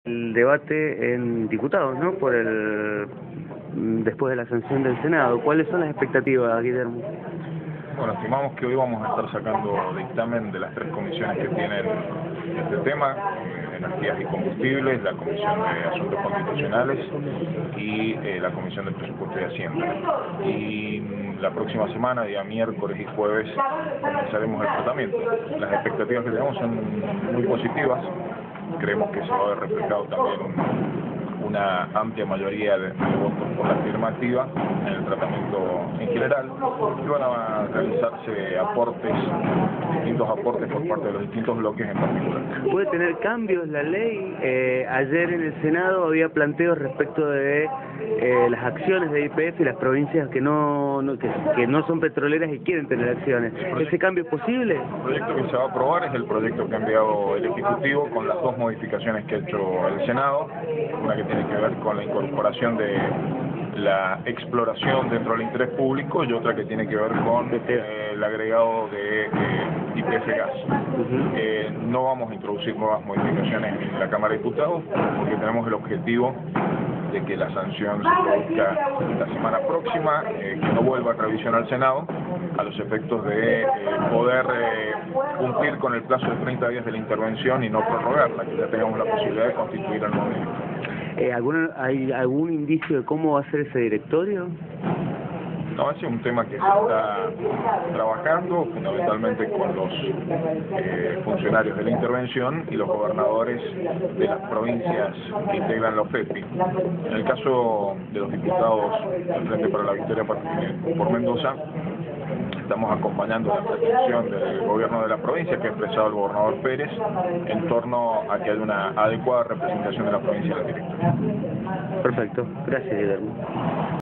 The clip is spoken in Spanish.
El debate en diputados, ¿no? Después de la sanción del Senado. ¿Cuáles son las expectativas, Guillermo? Bueno, estimamos que hoy vamos a estar sacando dictamen de las tres comisiones que tienen este tema: Energías y Combustibles, la Comisión de Asuntos Constitucionales y la Comisión de Presupuesto y Hacienda. Y la próxima semana, día miércoles y jueves, comenzaremos el tratamiento. Las expectativas que tenemos son muy positivas. Creemos que se va a ver reflejado también una amplia mayoría de votos por la afirmativa en el tratamiento en general, y van a realizarse distintos aportes por parte de los distintos bloques en particular. ¿Puede tener cambios la ley? Ayer en el Senado había planteos respecto de las acciones de YPF y las provincias que no son petroleras y quieren tener acciones. ¿Ese cambio es posible? El proyecto que se va a aprobar es el proyecto que ha enviado el Ejecutivo con las dos modificaciones que ha hecho el Senado, una que tiene que ver con la incorporación de la exploración dentro del interés público y otra que tiene que ver con el agregado de YPF gas. No vamos a introducir nuevas modificaciones en la Cámara de Diputados porque tenemos el objetivo de que la sanción se produzca la semana próxima, que no vuelva a revisión al Senado, a los efectos de poder cumplir con el plazo de 30 días de la intervención y no prorrogarla, que ya tengamos la posibilidad de constituir al nuevo directorio. ¿Hay algún indicio de cómo va a ser ese directorio? No, ese es un tema que se está trabajando fundamentalmente con los funcionarios de la intervención y los gobernadores de las provincias que integran la OFEPI. En el caso de los diputados del Frente para la Victoria por Mendoza, estamos acompañando la pretensión del gobierno de la provincia que ha expresado el gobernador Pérez en torno a que haya una adecuada representación de la provincia en el directorio. Perfecto, gracias, Guillermo.